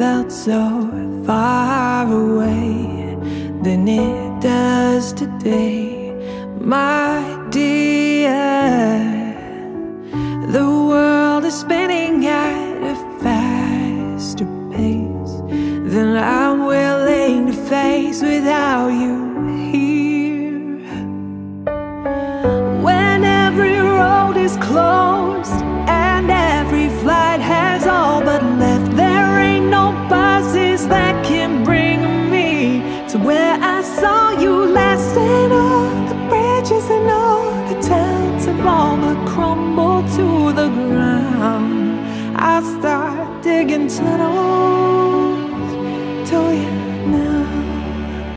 felt so far away than it does today, my dear. The world is spinning at a faster pace than I'm willing to face without you here. When every road is closed and every flight has all but left, there ain't no buses that can bring me to where I saw you last. And all the bridges and all the towns have all but crumbled to the ground. I start digging tunnels